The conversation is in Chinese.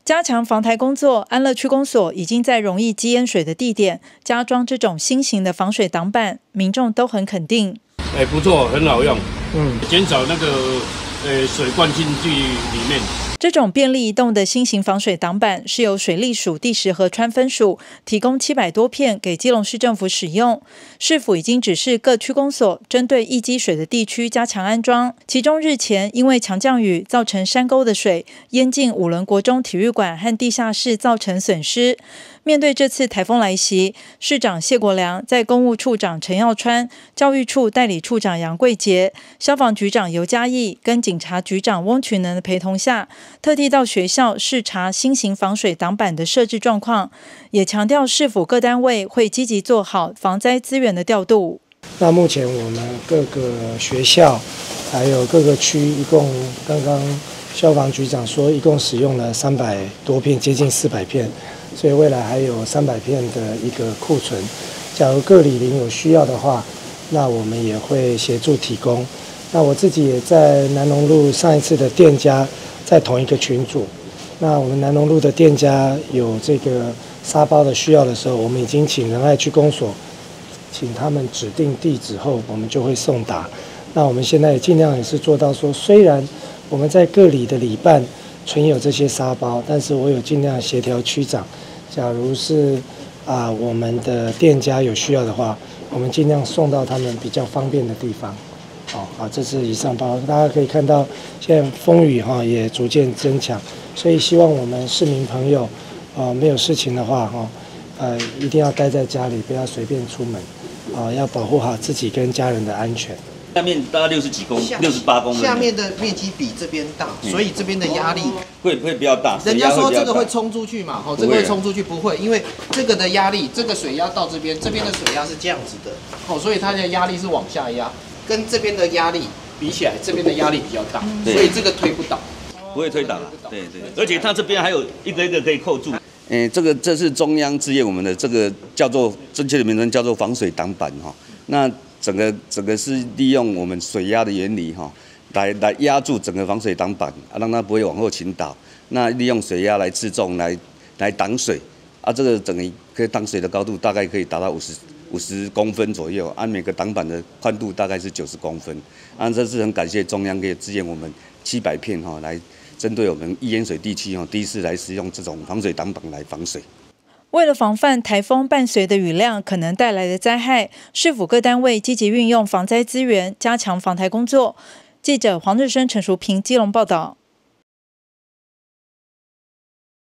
加强防台工作，安乐区公所已经在容易积淹水的地点加装这种新型的防水挡板，民众都很肯定。 不错，很好用，减少那个水灌进去里面。 这种便利移动的新型防水挡板是由水利署第10河川分署提供700多片给基隆市政府使用，市府已经指示各区公所针对易积水的地区加强安装。其中日前因为强降雨造成山沟的水淹进5伦国中体育馆和地下室，造成损失。面对这次台风来袭，市长谢国良在公务处长陈耀川、教育处代理处长杨贵杰、消防局长尤嘉义跟警察局长翁群能的陪同下，特地到学校视察新型防水挡板的设置状况，也强调市府各单位会积极做好防灾资源的调度。 那目前我们各个学校还有各个区，一共刚刚消防局长说，一共使用了300多片，接近400片。所以未来还有300片的一个库存，假如各里邻有需要的话，那我们也会协助提供。那我自己也在南农路上一次的店家在同一个群组，那我们南农路的店家有这个沙包的需要的时候，我们已经请仁爱区公所请他们指定地址后，我们就会送达。那我们现在也尽量也是做到说，虽然我们在各里的里办存有这些沙包，但是我有尽量协调区长，假如是我们的店家有需要的话，我们尽量送到他们比较方便的地方。好，这是以上报告，大家可以看到现在风雨也逐渐增强，所以希望我们市民朋友没有事情的话一定要待在家里，不要随便出门要保护好自己跟家人的安全。 下面大概60几公68公分， 下面的面积比这边大，所以这边的压力会比较大。 人家说这个会冲出去嘛，这个会冲出去，不会，因为这个的压力，这个水压到这边，这边的水压是这样子的，所以它的压力是往下压，跟这边的压力比起来，这边的压力比较大，所以这个推不倒， 不会推倒了。对，而且它这边还有一个一个可以扣住。这是中央置业我们的这个叫做正确的名称叫做防水挡板那整个是利用我们水压的原理来压住整个防水挡板让它不会往后倾倒。那利用水压来制重来挡水这个整个可以挡水的高度大概可以达到50公分左右每个挡板的宽度大概是90公分这是很感谢中央可以支援我们700片来针对我们易淹水地区第一次来使用这种防水挡板来防水。 为了防范台风伴随的雨量可能带来的灾害，市府各单位积极运用防灾资源，加强防台工作。记者黄日升、陈淑平基隆报道。